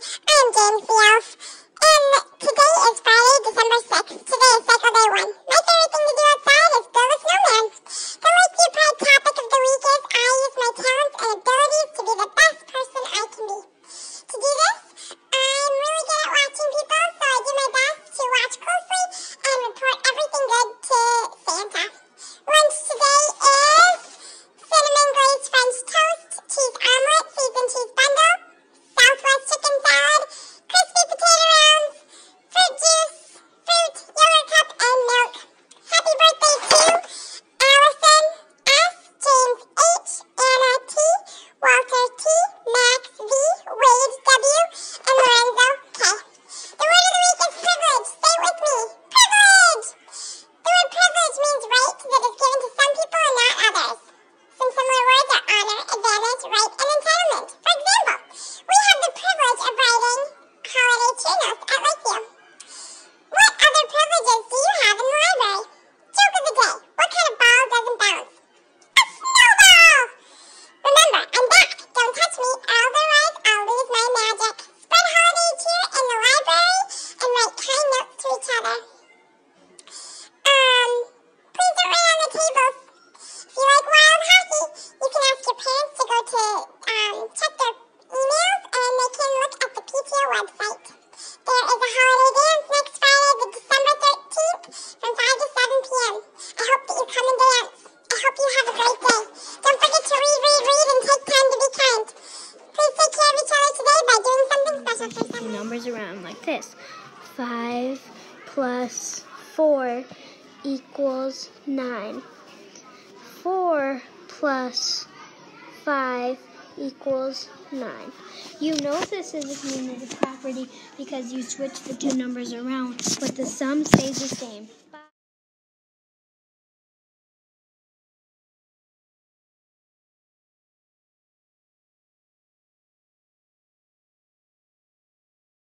I'm Jane Fields, and today is Friday, December 6th. Today is Cycle Day 1. My favorite thing to do outside is build a snowman. The Lakeview Pride topic of the week is I use my talents and abilities to be the best person I can be. To do this, I'm really good at watching people, so I do my best to watch closely and report everything good to Santa. Lunch today is cinnamon glazed French toast, cheese omelet, seasoned cheese bundle, Southwest chicken salad, crispy potato rounds, fruit juice, fruit, yogurt cup, and milk. Happy birthday to Allison S., James H., Anna T., Walter T., Max V., Wade W., and Lorenzo K. The word of the week is privilege. Say it with me. Privilege! The word privilege means right that is given to some people and not others. Some similar words are honor, advantage, right, and entitlement. For example, we have the privilege of writing holiday cheer notes at Lakeview. What other privileges do you have in the library? Joke of the day. What kind of ball doesn't bounce? A snowball! Remember, I'm back. Don't touch me, otherwise I'll lose my magic. Spread holiday cheer in the library and write kind notes to each other. Please don't lay on the tables. If you like wild hockey, you can ask your parents to go to check their emails, and they can look at the PTO website. There is a holiday dance next Friday, the December 13th, from 5 to 7 p.m. I hope that you come and dance. I hope you have a great day. Don't forget to read, and take time to be kind. Please take care of each other today by doing something special for someone. Numbers around like this. 5 plus 4 equals 9. 4 plus 5 equals 9. You know this is a community property because you switch the two numbers around, but the sum stays the same.